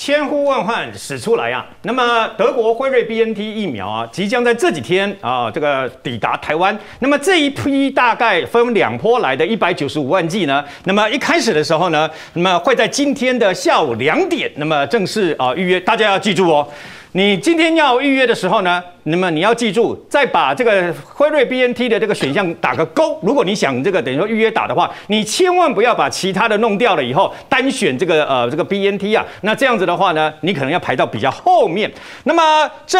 千呼万唤始出来啊！那么德国辉瑞 BNT 疫苗啊，即将在这几天啊，这个抵达台湾。那么这一批大概分两波来的195万剂呢，那么一开始的时候呢，那么会在今天的下午2点，那么正式预约。大家要记住哦。你今天要预约的时候呢，那么你要记住，再把这个辉瑞 BNT 的这个选项打个勾。如果你想这个等于说预约打的话，你千万不要把其他的弄掉了以后，单选这个BNT 啊。那这样子的话呢，你可能要排到比较后面。那么这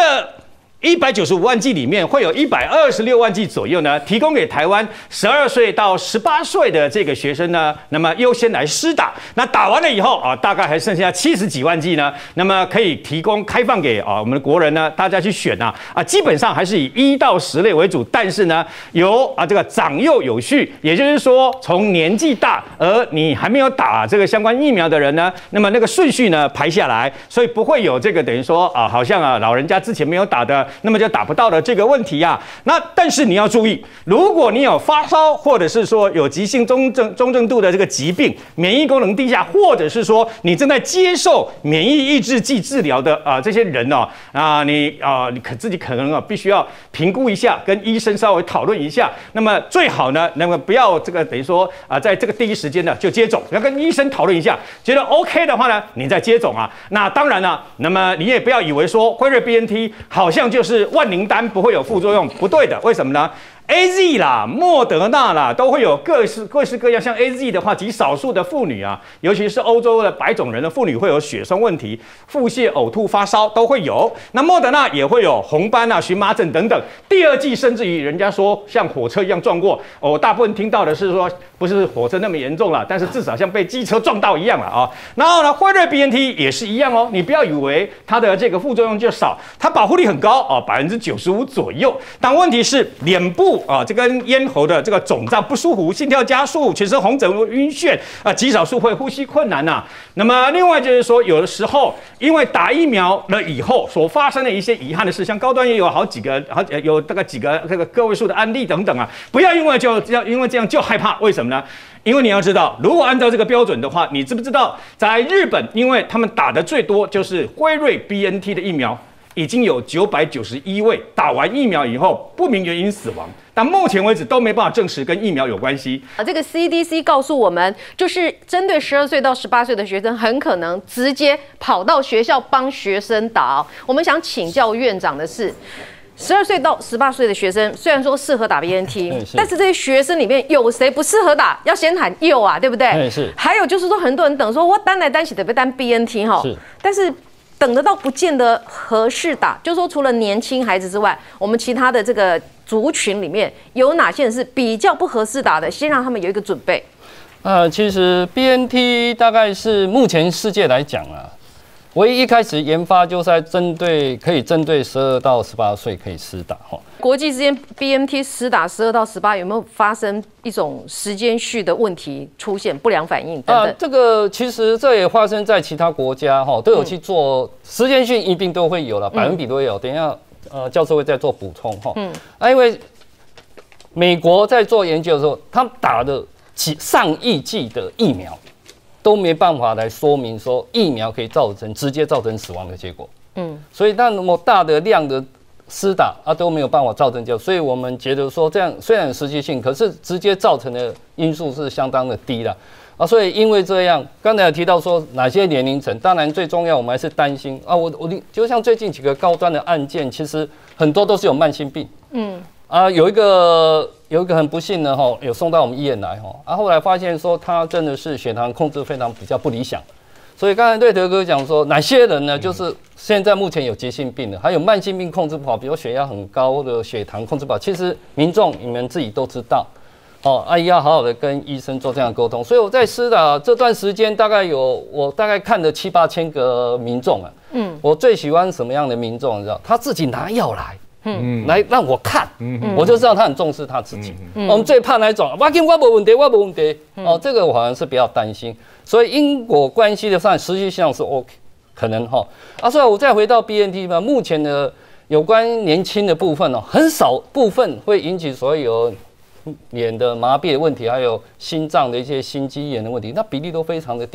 195万剂里面会有126万剂左右呢，提供给台湾12岁到18岁的这个学生呢，那么优先来施打。那打完了以后啊，大概还剩下70几万剂呢，那么可以提供开放给我们的国人呢，大家去选基本上还是以1到10类为主，但是呢，由这个长幼有序，也就是说从年纪大而你还没有打这个相关疫苗的人呢，那么那个顺序呢排下来，所以不会有这个等于说好像老人家之前没有打的。那么就打不到的这个问题啊，那但是你要注意，如果你有发烧，或者是说有急性中症度的这个疾病，免疫功能低下，或者是说你正在接受免疫抑制剂治疗的这些人你自己可能必须要评估一下，跟医生稍微讨论一下。那么最好呢，那么不要这个等于说在这个第一时间呢就接种，要跟医生讨论一下，觉得 OK 的话呢，你再接种啊。那当然了，那么你也不要以为说辉瑞 BNT 好像就是万灵丹不会有副作用，不对的。为什么呢？AZ 啦、莫德纳啦，都会有各式各样。像 AZ 的话，极少数的妇女尤其是欧洲的白种人的妇女会有血栓问题、腹泻、呕吐、发烧都会有。那莫德纳也会有红斑荨麻疹等等。第二剂甚至于人家说像火车一样撞过，大部分听到的是说不是火车那么严重了，但是至少像被机车撞到一样了然后呢，辉瑞 BNT 也是一样你不要以为它的这个副作用就少，它保护力很高95%左右。但问题是脸部这跟咽喉的这个肿胀不舒服、心跳加速、全身红疹、晕眩极少数会呼吸困难那么另外就是说，有的时候因为打疫苗了以后所发生的一些遗憾的事，像高端也有有大概几个这个个位数的案例等等不要因为这样就害怕。为什么呢？因为你要知道，如果按照这个标准的话，你知不知道在日本，因为他们打的最多就是辉瑞 BNT 的疫苗，已经有991位打完疫苗以后不明原因死亡，但目前为止都没办法证实跟疫苗有关系。 这个 CDC 告诉我们，就是针对12岁到18岁的学生，很可能直接跑到学校帮学生打。我们想请教院长的是，12岁到18岁的学生虽然说适合打 BNT， 但是这些学生里面有谁不适合打？要先喊有对不对？ 是。 还有就是说，很多人等说我单来单去得被单 BNT 但是等得到不见得合适打。就是说，除了年轻孩子之外，我们其他的这个族群里面有哪些人是比较不合适打的？先让他们有一个准备。 其实 BNT 大概是目前世界来讲唯一一开始研发就是在可以针对12到18岁可以施打国际之间 BNT 施打12到18有没有发生一种时间序的问题出现不良反应等等？ 这个其实这也发生在其他国家都有去做时间序，一定都会有了，百分比都有。等一下教授会再做补充因为美国在做研究的时候，他们打了上亿剂的疫苗。都没办法来说明说疫苗可以直接造成死亡的结果，所以那么大的量的施打都没有办法造成所以我们觉得说这样虽然有实际性，可是直接造成的因素是相当的低了所以因为这样，刚才有提到说哪些年龄层，当然最重要我们还是担心我就像最近几个高端的案件，其实很多都是有慢性病，有一个很不幸的有送到我们医院来后来发现说他真的是血糖控制比较不理想，所以刚才对德哥讲说哪些人呢？就是现在目前有急性病的，还有慢性病控制不好，比如血压很高的血糖控制不好，其实民众你们自己都知道要好好的跟医生做这样的沟通。所以我在施打这段时间，我大概看了7、8千个民众我最喜欢什么样的民众？你知道，他自己拿药来让我看，我就知道他很重视他自己。我们最怕那种，我没问题，我没问题。这个我好像是比较担心。所以因果关系的上，实际上是 OK， 可能所以我再回到 BNT 吧，目前的有关年轻的部分很少部分会引起所有脸的麻痹的问题，还有心脏的一些心肌炎的问题，那比例都非常的低。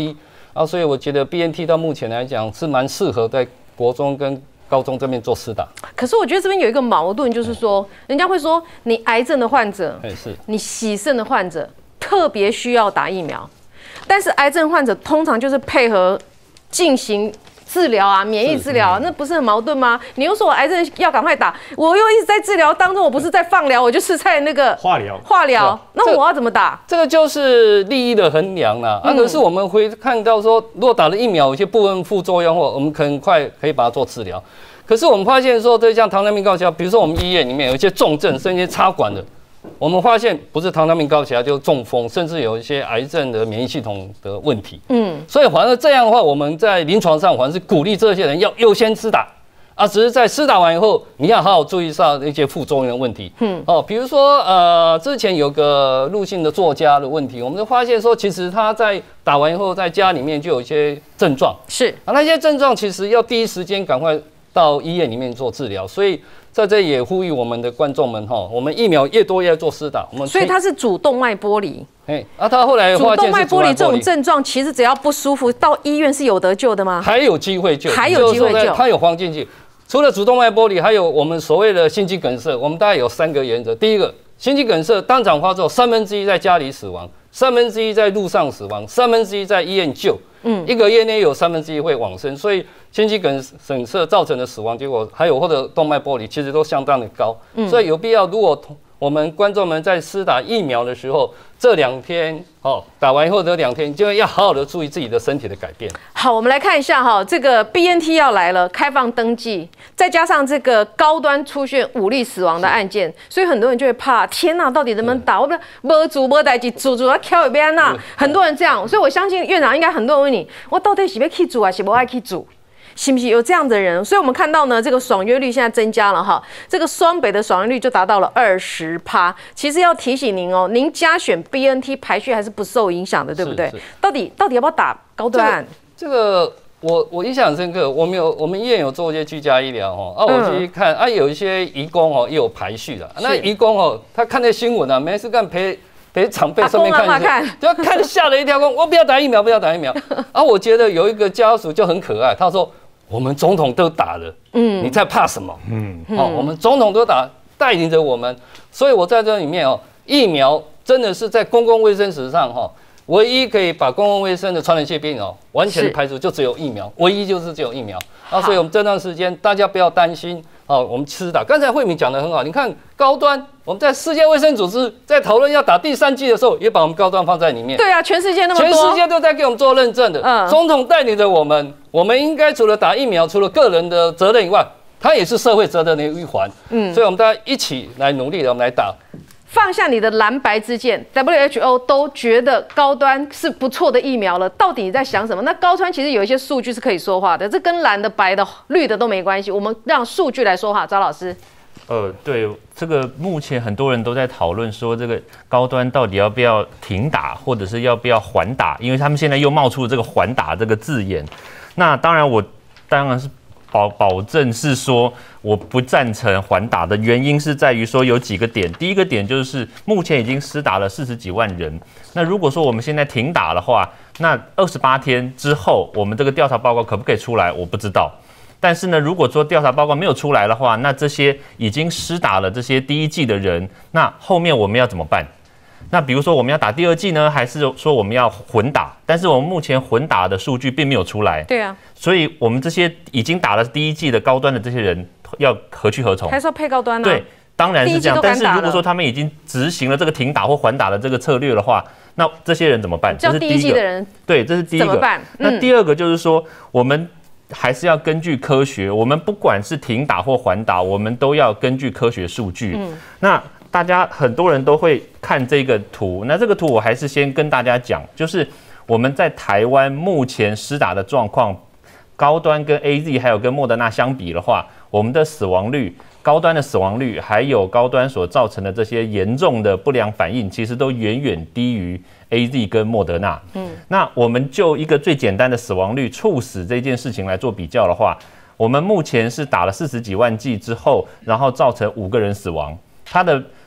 啊，所以我觉得 BNT 到目前来讲是蛮适合在国中跟高中这边做施打。 可是我觉得这边有一个矛盾，就是说，人家会说你癌症的患者，你洗肾的患者特别需要打疫苗，但是癌症患者通常就是配合进行治疗啊，免疫治疗，那不是很矛盾吗？你又说我癌症要赶快打，我又一直在治疗当中，我不是在放疗，我就是在那个化疗，那我要怎么打？ 这个就是利益的衡量啦。可是我们会看到说，如果打了疫苗，有些部分副作用，或我们很快可以把它做治疗。可是我们发现说，这像糖尿病高血压，比如说我们医院里面有一些重症，甚至插管的。我们发现不是糖尿病高血压就是中风，甚至有一些癌症的免疫系统的问题。所以反而这样的话，我们在临床上反而是鼓励这些人要优先施打啊，只是在施打完以后，你要好好注意上一些副作用的问题。比如说之前有个陆姓的作家的问题，我们就发现说，其实他在打完以后，在家里面就有一些症状，那些症状其实要第一时间赶快到医院里面做治疗，所以。在这也呼吁我们的观众们哈，我们疫苗越多越做施打。 所以它是主动脉剥离。 他后来主动脉剥离这种症状，其实只要不舒服，到医院是有得救的吗？ 还有机会救， 还有机会救。 它有黄金期。除了主动脉剥离，还有我们所谓的心肌梗塞，我们大概有3个原则。第一个，心肌梗塞当场发作，1/3在家里死亡，1/3在路上死亡，1/3在医院救。1个月内有1/3会往生，所以心肌梗塞造成的死亡结果，还有或者动脉剥离，其实都相当的高。所以有必要，如果我们观众们在施打疫苗的时候，这2天打完以后的2天，就要好好的注意自己的身体的改变。 好，我们来看一下哈，这个 BNT 要来了，开放登记，再加上这个高端出现武力死亡的案件，所以很多人就会怕，天哪，到底能不能打？我不没主没代志，主要挑一边呐，很多人这样，所以我相信院长应该很多人问你，我到底是要去主还是不爱去主？是不是有这样的人？所以我们看到呢，这个爽约率现在增加了哈，这个双北的爽约率就达到了20%。其实要提醒您哦，您加选 BNT 排序还是不受影响的，对不对？到底要不要打高端？ 这个我印象很深刻，我们医院有做一些居家医疗我去看有一些移工也有排序的。那移工他看那新闻没事干陪长辈身边看，就要看吓了一跳，我不要打疫苗，不要打疫苗。我觉得有一个家属就很可爱，他说。我们总统都打了，你在怕什么？我们总统都打，带领着我们，所以我在这里面疫苗真的是在公共卫生史上唯一可以把公共卫生的传染性病完全排除，就只有疫苗，唯一就是只有疫苗。所以我们这段时间大家不要担心我们施打。刚才慧敏讲得很好，你看高端，我们在世界卫生组织在讨论要打第3剂的时候，也把我们高端放在里面。 对啊，全世界那么多， 全世界都在给我们做认证的。总统带领着我们应该除了打疫苗，除了个人的责任以外，它也是社会责任的一环。所以我们大家一起来努力的，我们来打。 放下你的蓝白之见 ，WHO 都觉得高端是不错的疫苗了。到底你在想什么？那高端其实有一些数据是可以说话的，这跟蓝的、白的、绿的都没关系。我们让数据来说话，赵老师。 对，这个目前很多人都在讨论说，这个高端到底要不要停打，或者是要不要缓打？因为他们现在又冒出了这个缓打这个字眼。那当然，我当然是保证是说我不赞成缓打的原因是在于说有几个点。第一个点就是目前已经施打了40几万人。那如果说我们现在停打的话，那28天之后，我们这个调查报告可不可以出来？我不知道。但是呢，如果说调查报告没有出来的话，那这些已经施打了这些第1剂的人，那后面我们要怎么办？那比如说我们要打第2剂呢，还是说我们要混打？但是我们目前混打的数据并没有出来。 对啊， 所以我们这些已经打了第1剂的高端的这些人要何去何从？ 还是要配高端呢？ 对，当然是这样。但是如果说他们已经执行了这个停打或缓打的这个策略的话，那这些人怎么办？ 这是第1剂的人， 对，这是第一个。 怎么办？ 那第2个就是说，我们还是要根据科学，我们不管是停打或缓打，我们都要根据科学数据。那大家很多人都会看这个图，那这个图我还是先跟大家讲，就是我们在台湾目前施打的状况，高端跟 AZ 还有跟莫德纳相比的话，我们的死亡率、高端的死亡率，还有高端所造成的这些严重的不良反应，其实都远远低于 AZ 跟莫德纳。那我们就一个最简单的死亡率、猝死这件事情来做比较的话，我们目前是打了40几万剂之后，然后造成5个人死亡，它的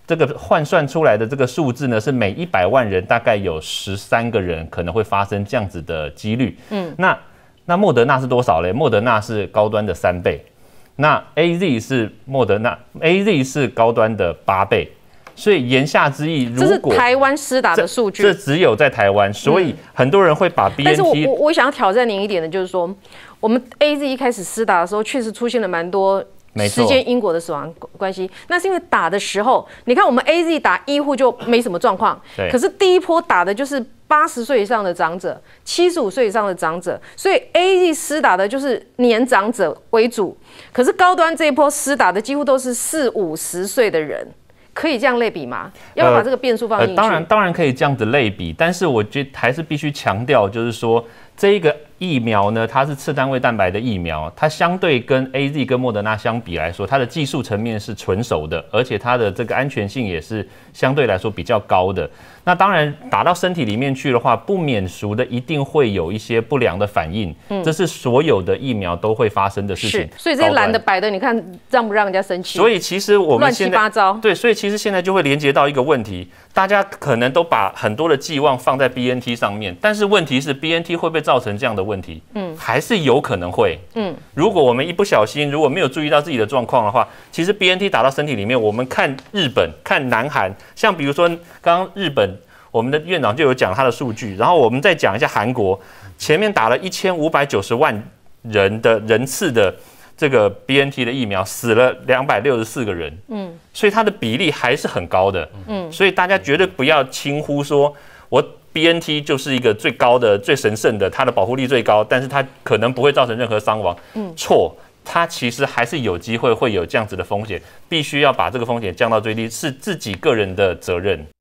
这个换算出来的这个数字呢，是每100万人大概有13个人可能会发生这样子的几率。那莫德纳是多少嘞？莫德纳是高端的3倍，那 AZ 是高端的8倍。所以言下之意，如果这是台湾施打的数据， 这只有在台湾，所以很多人会把 BNT。但是我想要挑战您一点的就是说，我们 AZ 一开始施打的时候，确实出现了蛮多时间因果的死亡关系。那是因为打的时候，你看我们 AZ 打医护就没什么状况，可是第一波打的就是80岁以上的长者、75岁以上的长者，所以 AZ 施打的就是年长者为主。可是高端这一波施打的几乎都是40、50岁的人。可以这样类比吗？要不要把这个变数放进去？ 当然可以这样子类比，但是我觉得还是必须强调，就是说这一个疫苗呢，它是次单位蛋白的疫苗，它相对跟 AZ 跟莫德纳相比来说，它的技术层面是纯熟的，而且它的这个安全性也是相对来说比较高的。那当然打到身体里面去的话，不免俗的一定会有一些不良的反应，这是所有的疫苗都会发生的事情。 所以这些蓝的白的，你看让不让人家生气？ 所以其实我们现在乱七八糟。 对，所以其实现在就会连接到一个问题，大家可能都把很多的寄望放在 BNT 上面，但是问题是 BNT 会不会造成这样的问题？还是有可能会。如果我们一不小心，如果没有注意到自己的状况的话，其实 BNT 打到身体里面，我们看日本、看南韩，像比如说刚刚日本，我们的院长就有讲他的数据，然后我们再讲一下韩国，前面打了1590万人次的这个 BNT 的疫苗，死了264个人，所以它的比例还是很高的，所以大家绝对不要轻忽说，我 BNT 就是一个最高的、最神圣的，它的保护力最高，但是它可能不会造成任何伤亡，错。它其实还是有机会会有这样子的风险，必须要把这个风险降到最低，是自己个人的责任。